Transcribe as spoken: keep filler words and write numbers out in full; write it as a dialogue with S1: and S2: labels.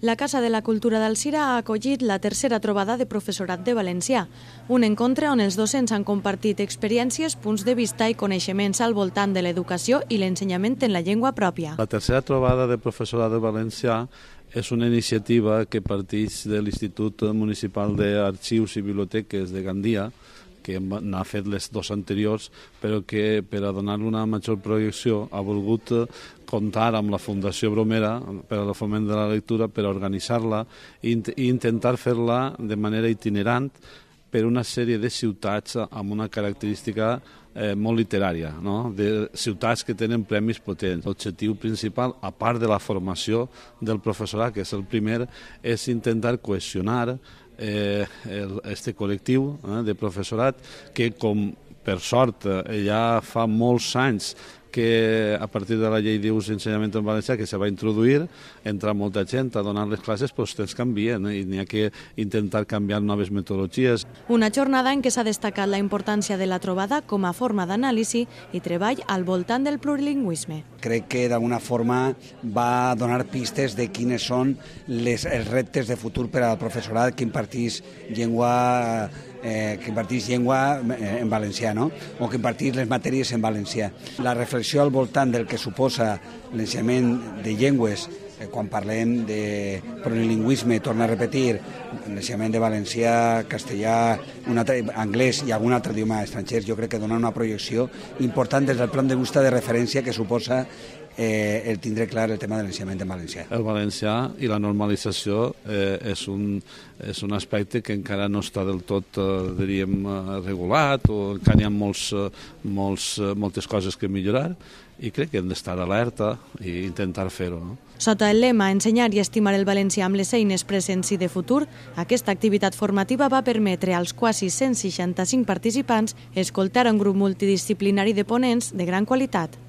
S1: La Casa de la Cultura d'Alzira ha acollit la tercera trobada de professorat de valencià, un encontre on els docents han compartit experiències, punts de vista i coneixements al voltant de l'educació i l'ensenyament en la llengua pròpia.
S2: La tercera trobada de professorat de valencià és una iniciativa que parteix de l'Institut Municipal d'Arxius i Biblioteques de Gandia, que n'ha fet les dues anteriors, però que per a donar-li una major projecció ha volgut comptar amb la Fundació Bromera per al foment de la lectura per a organitzar-la i intentar fer-la de manera itinerant per una sèrie de ciutats amb una característica eh, molt literària, no? De ciutats que tenen premis potents. L'objectiu principal, a part de la formació del professorat, que és el primer, és intentar cohesionar eh, el, este col·lectiu eh, de professorat que, com per sort, eh, ja fa molts anys que a partir de la llei d'ús d'ensenyament en valencià que se va introduir, entra molta gent a donar les classes, però els temps canvien eh? i n'hi ha que intentar canviar noves metodologies.
S1: Una jornada en què s'ha destacat la importància de la trobada com a forma d'anàlisi i treball al voltant del plurilingüisme.
S3: Crec que d'alguna forma va donar pistes de quines són les, els reptes de futur per al professorat que impartís llengua Eh, que impartís llengua en valencià, no? O que impartís les matèries en valencià. La reflexió al voltant del que suposa l'ensenyament de llengües, eh, quan parlem de plurilingüisme, torno a repetir, l'ensenyament de valencià, castellà, un altre, anglès i algun altre idioma estranger, jo crec que dona una projecció important des del punt de vista de referència que suposa Eh, el tindre clar el tema de l'ensenyament en valencià.
S2: El valencià i la normalització eh, és, un, és un aspecte que encara no està del tot, eh, diríem, regulat, o encara hi ha molts, molts, moltes coses que millorar, i crec que hem d'estar alerta i intentar fer-ho. No?
S1: Sota el lema Ensenyar i estimar el valencià amb les eines presents i de futur, aquesta activitat formativa va permetre als quasi cent seixanta-cinc participants escoltar un grup multidisciplinari de ponents de gran qualitat.